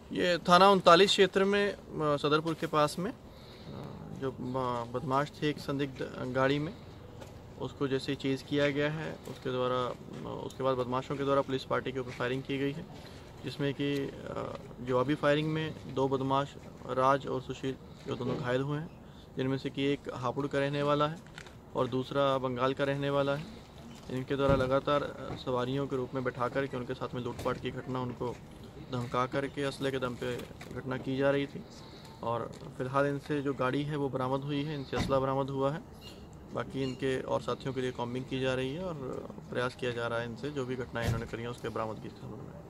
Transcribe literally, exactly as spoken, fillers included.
ये थाना उनतालीस क्षेत्र में अ, सदरपुर के पास में अ, जो अ, बदमाश थे एक संदिग्ध गाड़ी में, उसको जैसे चेज़ किया गया है उसके द्वारा अ, उसके बाद बदमाशों के द्वारा पुलिस पार्टी के ऊपर फायरिंग की गई है, जिसमें कि अ, जो अभी फायरिंग में दो बदमाश राज और सुशील जो दोनों घायल हुए हैं, जिनमें से कि एक हापुड़ का रहने वाला है और दूसरा बंगाल का रहने वाला है। इनके द्वारा लगातार अ, सवारियों के रूप में बैठा कर के उनके साथ में लूटपाट की घटना, उनको धमका करके असले के दम पे घटना की जा रही थी। और फिलहाल इनसे जो गाड़ी है वो बरामद हुई है, इनसे असला बरामद हुआ है। बाकी इनके और साथियों के लिए कॉम्बिंग की जा रही है और प्रयास किया जा रहा है इनसे जो भी घटनाएं इन्होंने करी हैं उसके बरामदगी से संबंध में।